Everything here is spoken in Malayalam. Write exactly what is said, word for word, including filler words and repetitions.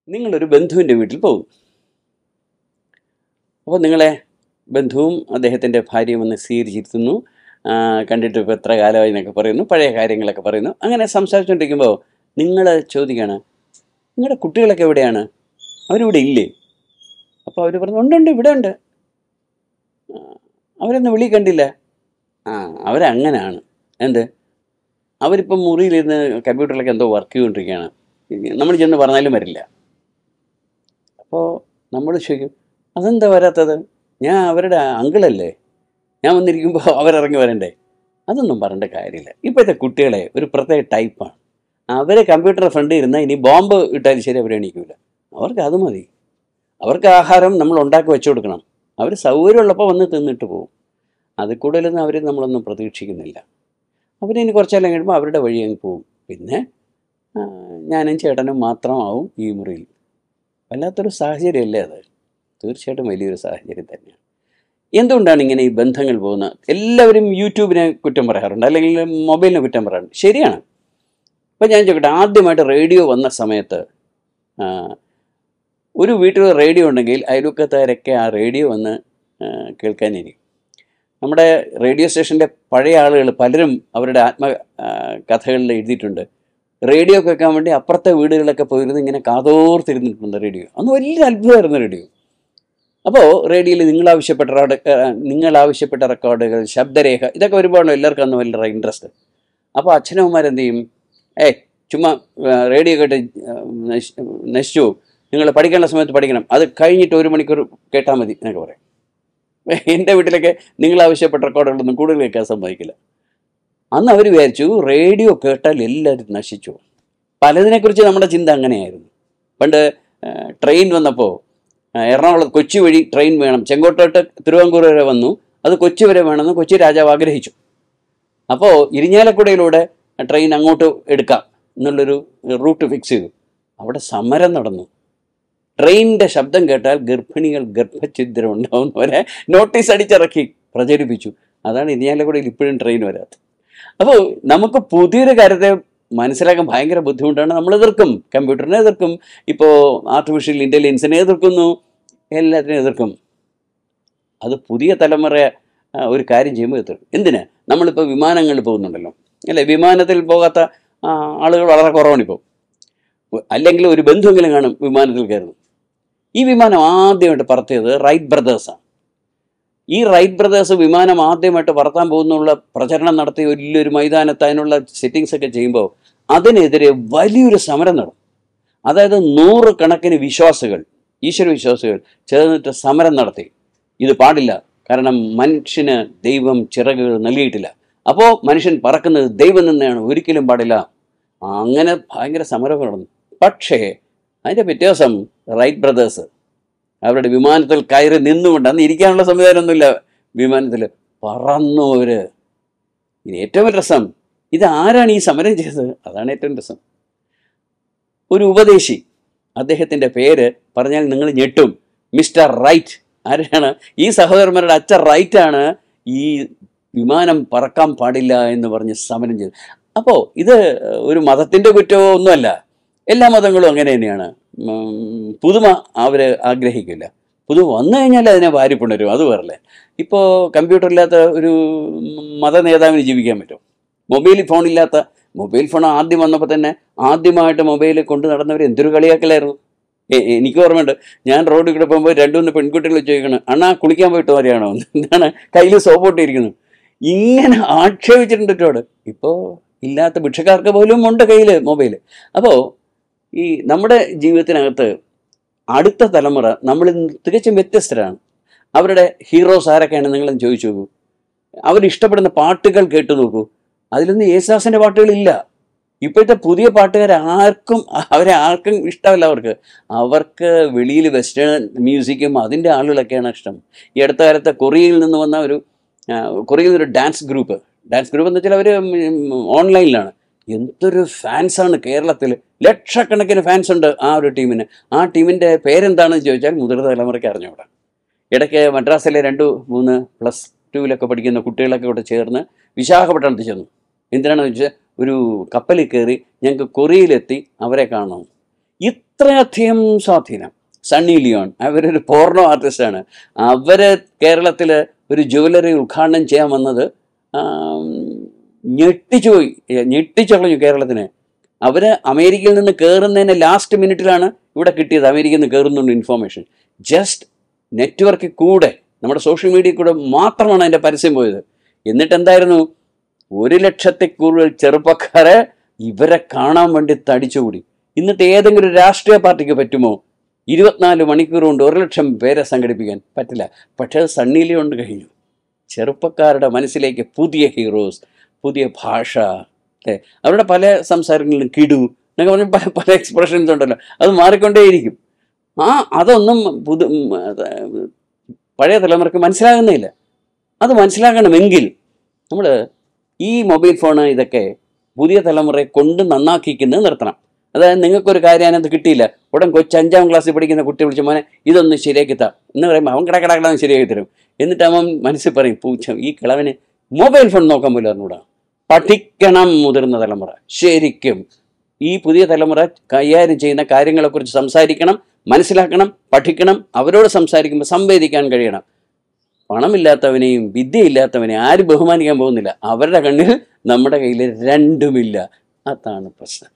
നിങ്ങളൊരു ബന്ധുവിൻ്റെ വീട്ടിൽ പോകും. അപ്പോൾ നിങ്ങളെ ബന്ധുവും അദ്ദേഹത്തിൻ്റെ ഭാര്യയും വന്ന് സ്വീകരിച്ചിരുത്തുന്നു. കണ്ടിട്ട് ഇപ്പോൾ എത്ര കാലമായി എന്നൊക്കെ പറയുന്നു, പഴയ കാര്യങ്ങളൊക്കെ പറയുന്നു. അങ്ങനെ സംസാരിച്ചുകൊണ്ടിരിക്കുമ്പോൾ നിങ്ങൾ ചോദിക്കുകയാണ്, നിങ്ങളുടെ കുട്ടികളൊക്കെ എവിടെയാണ്, അവരിവിടെ ഇല്ലേ? അപ്പോൾ അവർ പറഞ്ഞു, ഉണ്ടുണ്ട്, ഇവിടെ ഉണ്ട്, അവരൊന്നും വിളി കണ്ടില്ല. ആ അവരങ്ങനെയാണ്. എന്ത്, അവരിപ്പം മുറിയിലിരുന്ന് കമ്പ്യൂട്ടറിലൊക്കെ എന്തോ വർക്ക് ചെയ്തുകൊണ്ടിരിക്കുകയാണ്, നമ്മൾ ചെന്ന് പറഞ്ഞാലും വരില്ല. അപ്പോൾ നമ്മൾ ചോദിക്കും, അതെന്താ വരാത്തത്? ഞാൻ അവരുടെ അങ്കിളല്ലേ, ഞാൻ വന്നിരിക്കുമ്പോൾ അവരിറങ്ങി വരണ്ടേ? അതൊന്നും പറയേണ്ട കാര്യമില്ല. ഇപ്പോഴത്തെ കുട്ടികളെ ഒരു പ്രത്യേക ടൈപ്പാണ്. അവരെ കമ്പ്യൂട്ടർ ഫ്രണ്ടിൽ ഇരുന്നാൽ ഇനി ബോംബ് ഇട്ടാലും ശരി അവർ എണീക്കില്ല. അവർക്ക് അത് മതി. അവർക്ക് ആഹാരം നമ്മൾ ഉണ്ടാക്കി വെച്ചു കൊടുക്കണം. അവർ സൗകര്യമുള്ളപ്പോൾ വന്ന് തിന്നിട്ട് പോകും. അത് കൂടുതലൊന്നും അവർ നമ്മളൊന്നും പ്രതീക്ഷിക്കുന്നില്ല. അവരിനി കുറച്ചെല്ലാം കഴിയുമ്പോൾ അവരുടെ വഴി അങ്ങ് പോകും. പിന്നെ ഞാനും ചേട്ടനും മാത്രമാവും ഈ മുറിയിൽ. വല്ലാത്തൊരു സാഹചര്യമല്ലേ അത്? തീർച്ചയായിട്ടും വലിയൊരു സാഹചര്യം തന്നെയാണ്. എന്തുകൊണ്ടാണ് ഇങ്ങനെ ഈ ബന്ധങ്ങൾ പോകുന്നത്? എല്ലാവരും യൂട്യൂബിനെ കുറ്റം പറയാറുണ്ട്, അല്ലെങ്കിൽ മൊബൈലിനെ കുറ്റം പറയാറുണ്ട്. ശരിയാണ്. ഇപ്പം ഞാൻ ചോദിക്കട്ടെ, ആദ്യമായിട്ട് റേഡിയോ വന്ന സമയത്ത് ഒരു വീട്ടിൽ റേഡിയോ ഉണ്ടെങ്കിൽ അയൽവക്കക്കാരൊക്കെ ആ റേഡിയോ വന്ന് കേൾക്കാനിരിക്കും. നമ്മുടെ റേഡിയോ സ്റ്റേഷൻ്റെ പഴയ ആളുകൾ പലരും അവരുടെ ആത്മ കഥകളിൽ എഴുതിയിട്ടുണ്ട്. റേഡിയോ കേൾക്കാൻ വേണ്ടി അപ്പുറത്തെ വീടുകളിലൊക്കെ പോയിരുന്ന് ഇങ്ങനെ കാതോർത്തിരുന്നിട്ടുണ്ട് റേഡിയോ. അന്ന് വലിയ അത്ഭുതമായിരുന്നു റേഡിയോ. അപ്പോൾ റേഡിയോയിൽ നിങ്ങൾ ആവശ്യപ്പെട്ട നിങ്ങൾ ആവശ്യപ്പെട്ട റെക്കോർഡുകൾ, ശബ്ദരേഖ, ഇതൊക്കെ ഒരുപാട് എല്ലാവർക്കും അന്ന് വലിയ ഇൻട്രസ്റ്റ്. അപ്പോൾ അച്ഛനമ്മമാരെന്ത് ചെയ്യും? ഏയ് ചുമ്മാ റേഡിയോ കേട്ട് നശിച്ചു, നിങ്ങൾ പഠിക്കേണ്ട സമയത്ത് പഠിക്കണം, അത് കഴിഞ്ഞിട്ട് ഒരു മണിക്കൂർ കേട്ടാൽ മതി എന്നൊക്കെ പറയും. എൻ്റെ വീട്ടിലൊക്കെ നിങ്ങൾ ആവശ്യപ്പെട്ട റെക്കോർഡുകളൊന്നും കൂടുതൽ കേൾക്കാൻ സമ്മതിക്കില്ല. അന്ന് അവർ വിചാരിച്ചു റേഡിയോ കേട്ടാൽ എല്ലാവരും നശിച്ചു. പലതിനെക്കുറിച്ച് നമ്മുടെ ചിന്ത അങ്ങനെയായിരുന്നു. പണ്ട് ട്രെയിൻ വന്നപ്പോൾ എറണാകുളം കൊച്ചി വഴി ട്രെയിൻ വേണം, ചെങ്കോട്ടോട്ട് തിരുവാങ്കൂർ വരെ വന്നു, അത് കൊച്ചി വരെ വേണമെന്ന് കൊച്ചി രാജാവ് ആഗ്രഹിച്ചു. അപ്പോൾ ഇരിഞ്ഞാലക്കുടയിലൂടെ ട്രെയിൻ അങ്ങോട്ട് എടുക്കാം എന്നുള്ളൊരു റൂട്ട് ഫിക്സ് ചെയ്തു. അവിടെ സമരം നടന്നു. ട്രെയിനിൻ്റെ ശബ്ദം കേട്ടാൽ ഗർഭിണികൾ ഗർഭഛിദ്രം ഉണ്ടാവുന്നവരെ നോട്ടീസ് അടിച്ചിറക്കി പ്രചരിപ്പിച്ചു. അതാണ് ഇരിഞ്ഞാലക്കുടയിൽ ഇപ്പോഴും ട്രെയിൻ വരാത്തത്. അപ്പോൾ നമുക്ക് പുതിയൊരു കാര്യത്തെ മനസ്സിലാക്കാൻ ഭയങ്കര ബുദ്ധിമുട്ടാണ്. നമ്മൾ എതിർക്കും, കമ്പ്യൂട്ടറിനെ എതിർക്കും, ഇപ്പോൾ ആർട്ടിഫിഷ്യൽ ഇൻ്റലിജൻസിനെ എതിർക്കുന്നു, എല്ലാത്തിനും എതിർക്കും. അത് പുതിയ തലമുറ ഒരു കാര്യം ചെയ്യുമ്പോൾ എതിർക്കും. എന്തിനാ? നമ്മളിപ്പോൾ വിമാനങ്ങളിൽ പോകുന്നുണ്ടല്ലോ, അല്ലേ? വിമാനത്തിൽ പോകാത്ത ആളുകൾ വളരെ കുറവാണിപ്പോൾ. അല്ലെങ്കിൽ ഒരു ബന്ധുവെങ്കിലും കാണും വിമാനത്തിൽ കയറുന്നു. ഈ വിമാനം ആദ്യമായിട്ട് പറത്തിയത് റൈറ്റ് ബ്രദേഴ്സാണ്. ഈ റൈറ്റ് ബ്രദേഴ്സ് വിമാനം ആദ്യമായിട്ട് പറത്താൻ പോകുന്നുള്ള പ്രചരണം നടത്തി വലിയൊരു മൈതാനത്ത് അതിനുള്ള സെറ്റിങ്സ് ഒക്കെ ചെയ്യുമ്പോൾ അതിനെതിരെ വലിയൊരു സമരം നടന്നു. അതായത് നൂറ് കണക്കിന് വിശ്വാസികൾ, ഈശ്വര വിശ്വാസികൾ ചേർന്നിട്ട് സമരം നടത്തി. ഇത് പാടില്ല, കാരണം മനുഷ്യന് ദൈവം ചിറകുകൾ നൽകിയിട്ടില്ല, അപ്പോൾ മനുഷ്യൻ പറക്കുന്നത് ദൈവം തന്നെയാണ്, ഒരിക്കലും പാടില്ല. അങ്ങനെ ഭയങ്കര സമരം നടന്നു. പക്ഷേ അതിൻ്റെ പിറ്റേ ദിവസം റൈറ്റ് ബ്രദേഴ്സ് അവരുടെ വിമാനത്തിൽ കയറി നിന്നുകൊണ്ട്, അന്ന് ഇരിക്കാനുള്ള സംവിധാനമൊന്നുമില്ല, വിമാനത്തിൽ പറന്നു അവർ. ഇനി ഏറ്റവും രസം, ഇത് ആരാണ് ഈ സമരം ചെയ്തത്? അതാണ് ഏറ്റവും രസം. ഒരു ഉപദേശി, അദ്ദേഹത്തിൻ്റെ പേര് പറഞ്ഞാൽ നിങ്ങൾ ഞെട്ടും, മിസ്റ്റർ റൈറ്റ്. ആരാണ്? ഈ സഹോദരന്മാരുടെ അച്ഛൻ റൈറ്റാണ് ഈ വിമാനം പറക്കാൻ പാടില്ല എന്ന് പറഞ്ഞ് സമരം ചെയ്തത്. അപ്പോൾ ഇത് ഒരു മതത്തിൻ്റെ കുറ്റമോ ഒന്നുമല്ല. എല്ലാ മതങ്ങളും അങ്ങനെ തന്നെയാണ്. പുതുമ അവർ ആഗ്രഹിക്കില്ല. പുതുമ വന്നു കഴിഞ്ഞാൽ അതിനെ വാരിപ്പുണരും, അത് വേറല്ലേ. ഇപ്പോൾ കമ്പ്യൂട്ടറില്ലാത്ത ഒരു മത നേതാവിന് ജീവിക്കാൻ പറ്റും. മൊബൈൽ ഫോണില്ലാത്ത, മൊബൈൽ ഫോൺ ആദ്യം വന്നപ്പോൾ തന്നെ ആദ്യമായിട്ട് മൊബൈൽ കൊണ്ട് നടന്നവർ എന്തൊരു കളിയാക്കലായിരുന്നു. എനിക്ക് ഓർമ്മയുണ്ട്, ഞാൻ റോഡിൽ കൂടെ പോകുമ്പോൾ രണ്ടു മൂന്ന് പെൺകുട്ടികൾ ചോദിക്കണം, അണ്ണാ കുളിക്കാൻ പോയിട്ട് വരെയാണോ, എന്താണ് കയ്യിൽ സോപ്പോട്ടിരിക്കുന്നു, ഇങ്ങനെ ആക്ഷേപിച്ചിട്ടുണ്ട് ഒരുപാട്. ഇപ്പോൾ ഇല്ലാത്ത ഭിക്ഷക്കാർക്ക് പോലും ഉണ്ട് കയ്യിൽ മൊബൈൽ. അപ്പോൾ ഈ നമ്മുടെ ജീവിതത്തിനകത്ത് അടുത്ത തലമുറ നമ്മൾ തികച്ചും വ്യത്യസ്തരാണ്. അവരുടെ ഹീറോസ് ആരൊക്കെയാണ് നിങ്ങളെന്ന് ചോദിച്ചു നോക്കൂ. അവരിഷ്ടപ്പെടുന്ന പാട്ടുകൾ കേട്ടു നോക്കൂ. അതിലൊന്നും യേശുദാസിൻ്റെ പാട്ടുകളില്ല. ഇപ്പോഴത്തെ പുതിയ പാട്ടുകാർ ആർക്കും അവരെ ആർക്കും ഇഷ്ടമല്ല. അവർക്ക് അവർക്ക് വെളിയിൽ വെസ്റ്റേൺ മ്യൂസിക്കും അതിൻ്റെ ആളുകളൊക്കെയാണ് ഇഷ്ടം. ഈ അടുത്ത കാലത്ത് കൊറിയയിൽ നിന്ന് വന്ന ഒരു കൊറിയയിൽ നിന്നൊരു ഡാൻസ് ഗ്രൂപ്പ് ഡാൻസ് ഗ്രൂപ്പ് എന്ന് വെച്ചാൽ അവർ ഓൺലൈനിലാണ്. എന്തൊരു ഫാൻസാണ് കേരളത്തിൽ, ലക്ഷക്കണക്കിന് ഫാൻസ് ഉണ്ട് ആ ഒരു ടീമിന്. ആ ടീമിൻ്റെ പേരെന്താണെന്ന് ചോദിച്ചാൽ മുതിർന്ന തലമുറയ്ക്ക് അറിഞ്ഞുകൂടാ. ഇടയ്ക്ക് മദ്രാസിലെ രണ്ട് മൂന്ന് പ്ലസ് ടുവിലൊക്കെ പഠിക്കുന്ന കുട്ടികളൊക്കെ കൂടെ ചേർന്ന് വിശാഖപട്ടണത്തിൽ ചെന്നു. എന്തിനാണെന്ന് വെച്ചാൽ ഒരു കപ്പലിൽ കയറി ഞങ്ങൾക്ക് കൊറിയയിലെത്തി അവരെ കാണണം. അത്രയധികം സ്വാധീനം. സണ്ണി ലിയോൺ അവരൊരു പോർണോ ആർട്ടിസ്റ്റാണ്. അവർ കേരളത്തിൽ ഒരു ജുവലറി ഉദ്ഘാടനം ചെയ്യാൻ വന്നത് ഞെട്ടിച്ചു പോയി, ഞെട്ടിച്ചളഞ്ഞു കേരളത്തിന്. അവർ അമേരിക്കയിൽ നിന്ന് കയറുന്നതിന് ലാസ്റ്റ് മിനിറ്റിലാണ് ഇവിടെ കിട്ടിയത്, അമേരിക്കയിൽ നിന്ന് കയറുന്നുണ്ട് ഇൻഫോർമേഷൻ. ജസ്റ്റ് നെറ്റ്വർക്കിൽ കൂടെ, നമ്മുടെ സോഷ്യൽ മീഡിയയിൽ കൂടെ മാത്രമാണ് അതിൻ്റെ പരസ്യം പോയത്. എന്നിട്ട് എന്തായിരുന്നു, ഒരു ലക്ഷത്തിൽ കൂടുതൽ ചെറുപ്പക്കാരെ ഇവരെ കാണാൻ വേണ്ടി തടിച്ചുകൂടി. എന്നിട്ട് ഏതെങ്കിലും ഒരു രാഷ്ട്രീയ പാർട്ടിക്ക് പറ്റുമോ ഇരുപത്തിനാല് മണിക്കൂർ കൊണ്ട് ഒരു ലക്ഷം പേരെ സംഘടിപ്പിക്കാൻ? പറ്റില്ല. പക്ഷേ അത് സണ്ണി ലിയോൺ കഴിഞ്ഞു. ചെറുപ്പക്കാരുടെ മനസ്സിലേക്ക് പുതിയ ഹീറോസ്, പുതിയ ഭാഷ, അല്ലേ, അവരുടെ പല സംസാരങ്ങളിലും കിടു എന്നൊക്കെ പറഞ്ഞ് പല പല എക്സ്പ്രഷൻസ് ഉണ്ടല്ലോ, അത് മാറിക്കൊണ്ടേയിരിക്കും. ആ അതൊന്നും പുതു പഴയ തലമുറയ്ക്ക് മനസ്സിലാകുന്നില്ല. അത് മനസ്സിലാക്കണമെങ്കിൽ നമ്മൾ ഈ മൊബൈൽ ഫോണ് ഇതൊക്കെ പുതിയ തലമുറയെ കൊണ്ട് നന്നാക്കിക്കുന്നത് നിർത്തണം. അതായത് നിങ്ങൾക്കൊരു കാര്യം അതിനകത്ത് കിട്ടിയില്ല, ഉടൻ കൊച്ചു അഞ്ചാം ക്ലാസ്സിൽ പഠിക്കുന്ന കുട്ടി വിളിച്ച് മോനെ ഇതൊന്ന് ശരിയാക്കി താ എന്ന് പറയുമ്പോൾ അവൻ കിടക്കിടക്കിടാന്ന് ശരിയാക്കി തരും. എന്നിട്ട് അവൻ മനസ്സിൽ പറയും, പൂച്ച ഈ കിളവന് മൊബൈൽ ഫോൺ നോക്കാൻ പോലും അറിഞ്ഞൂടാ. പഠിക്കണം മുതിർന്ന തലമുറ. ശരിക്കും ഈ പുതിയ തലമുറ കൈകാര്യം ചെയ്യുന്ന കാര്യങ്ങളെക്കുറിച്ച് സംസാരിക്കണം, മനസ്സിലാക്കണം, പഠിക്കണം. അവരോട് സംസാരിക്കുമ്പോൾ സംവേദിക്കാൻ കഴിയണം. പണമില്ലാത്തവനെയും വിദ്യയില്ലാത്തവനെയും ആരും ബഹുമാനിക്കാൻ പോകുന്നില്ല. അവരുടെ കണ്ണിൽ നമ്മുടെ കയ്യിൽ രണ്ടുമില്ല. അതാണ് പ്രശ്നം.